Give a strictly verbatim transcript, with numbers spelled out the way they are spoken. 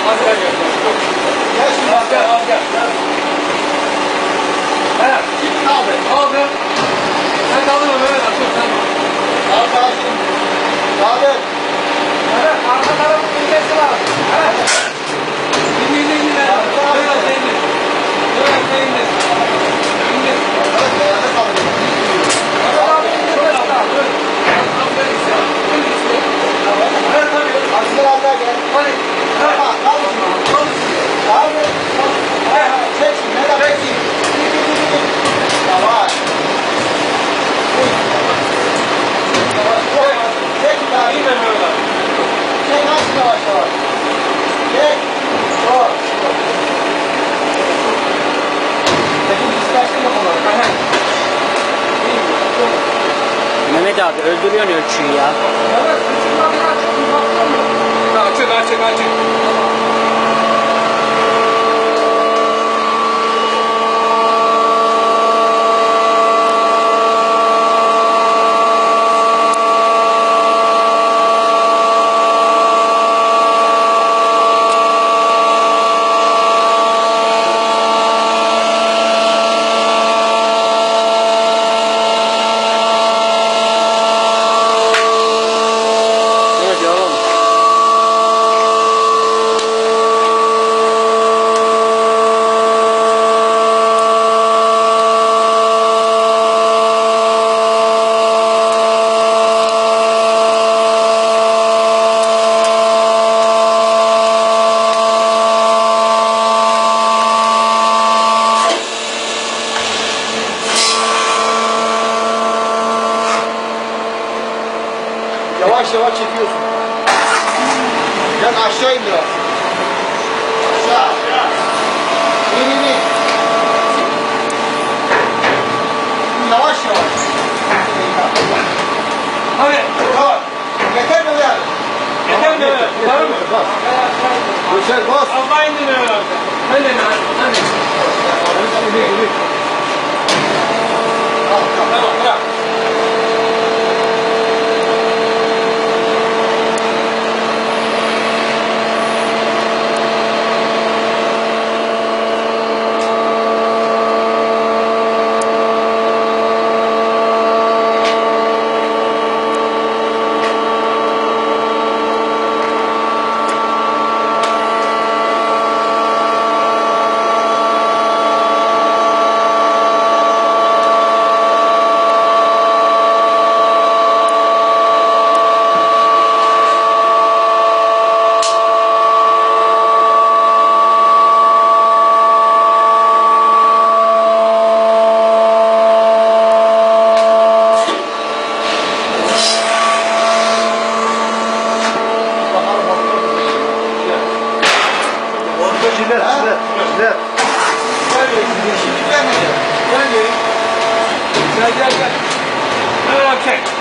gel gel. Gel şimdi. Az gel az gel. He. Kim kaldı? Kaldı. Sen kaldın mı Mehmet abi? Dur sen. Kaldı kaldı. Kaldı. Evet, arka tarafın incesi var. Evet. İndi indi indi. Böyle olsa indi. Böyle olsa indi. İndi. Evet, ayağında kaldı. Mehmet abi indi. Böyle olsa. Böyle. Tam böyle istiyor. Böyle istiyor. Evet tabii. Aksine alta gel. Hadi. Yapma. Kaldı şimdi. Kaldı. Kaldı. Çek şimdi. Ne kadar? Çek. Yavaş. Çek bir daha. İyi mi Mehmet abi? Çek aç yavaş yavaş. Çek. Dur. Peki disklaştın mı bunları? Aha. Mehmet abi öldürüyorsun ölçüyü ya. Evet, küçükler biraz çok uzaktan mı? Açık, açık, açık. Evet oğlum. Yavaş yavaş çekiyorsun. Yan aşağı in biraz. Aşağı. İn in in. Yavaş yavaş. Hadi. Tamam. Yeter mi ya? Yeter mi? Var mı? Bas. Göçer bas. Abla indi Mehmet abi. Ben de Mehmet abi. Hadi. Tamam, bırak. Jilet, jilet, jilet. Gel gel. Şimdi gelmeyeceğim. Gel gel. Gel gel gel. Mehmet abi çek.